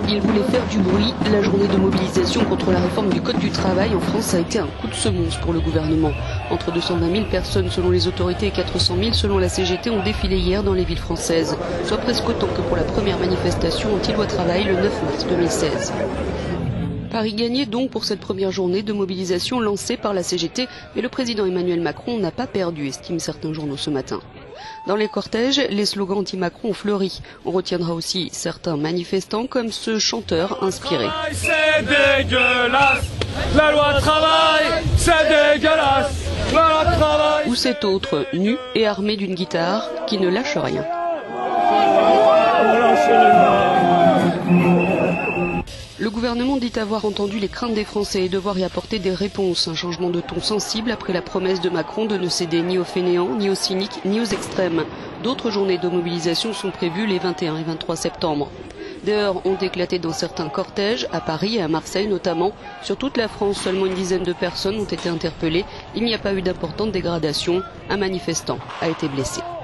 Il voulait faire du bruit. La journée de mobilisation contre la réforme du Code du travail en France a été un coup de semonce pour le gouvernement. Entre 220 000 personnes selon les autorités et 400 000 selon la CGT ont défilé hier dans les villes françaises, soit presque autant que pour la première manifestation anti-loi travail le 9 mars 2016. Paris gagné donc pour cette première journée de mobilisation lancée par la CGT, mais le président Emmanuel Macron n'a pas perdu, estiment certains journaux ce matin. Dans les cortèges, les slogans anti-Macron ont fleuri. On retiendra aussi certains manifestants comme ce chanteur inspiré. C'est dégueulasse, la loi travail, c'est dégueulasse, la loi travail. Ou cet autre, nu et armé d'une guitare, qui ne lâche rien. Le gouvernement dit avoir entendu les craintes des Français et devoir y apporter des réponses. Un changement de ton sensible après la promesse de Macron de ne céder ni aux fainéants, ni aux cyniques, ni aux extrêmes. D'autres journées de mobilisation sont prévues les 21 et 23 septembre. Des heurts ont éclaté dans certains cortèges, à Paris et à Marseille notamment. Sur toute la France, seulement une dizaine de personnes ont été interpellées. Il n'y a pas eu d'importante dégradation. Un manifestant a été blessé.